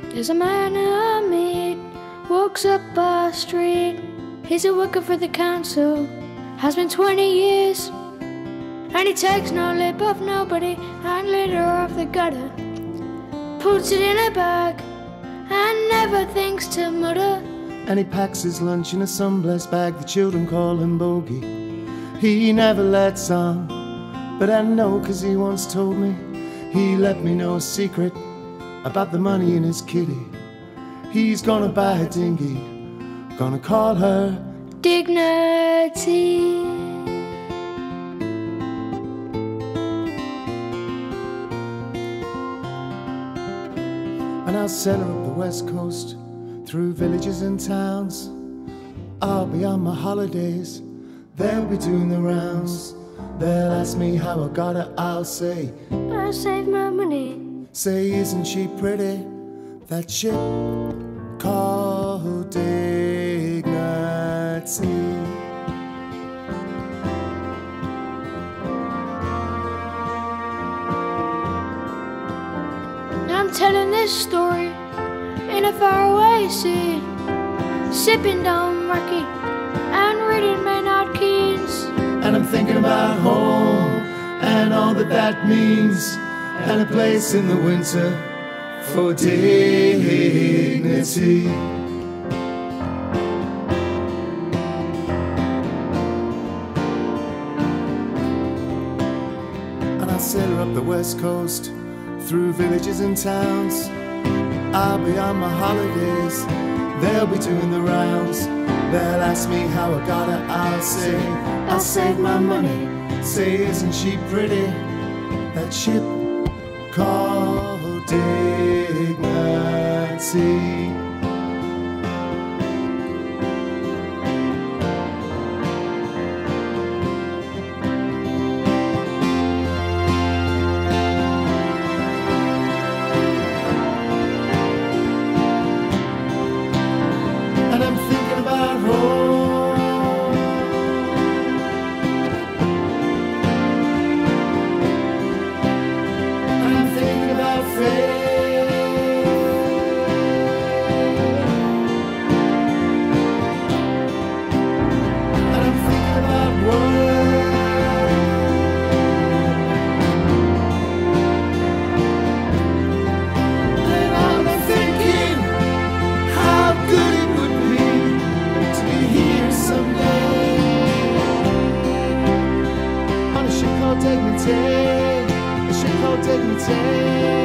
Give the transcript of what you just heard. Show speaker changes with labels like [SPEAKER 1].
[SPEAKER 1] There's a man I meet, walks up our street. He's a worker for the council, has been 20 years. And he takes no lip of nobody and litter off the gutter, puts it in a bag and never thinks to mutter.
[SPEAKER 2] And he packs his lunch in a sun-blessed bag, the children call him Bogey. He never lets on, but I know 'cause he once told me. He let me know a secret about the money in his kitty. He's gonna buy a dinghy, gonna call her
[SPEAKER 1] Dignity.
[SPEAKER 2] And I'll send her up the west coast, through villages and towns. I'll be on my holidays, they'll be doing the rounds. They'll ask me how I got it, I'll say
[SPEAKER 1] I save my money.
[SPEAKER 2] Say, isn't she pretty? That ship called Dignity.
[SPEAKER 1] I'm telling this story in a faraway sea, sipping Dom Raki and reading Maynard Keynes.
[SPEAKER 2] And I'm thinking about home and all that that means, and a place in the winter for dignity. And I'll sail her up the west coast, through villages and towns. I'll be on my holidays, they'll be doing the rounds. They'll ask me how I got it, I'll say I'll save my money. Say, isn't she pretty? That ship called Dignity. And I'm thinking about home, and I'm thinking about faith, and I'm thinking about work, and I'm thinking how good it would be to be here someday on a ship called Dignity, a ship called Dignity.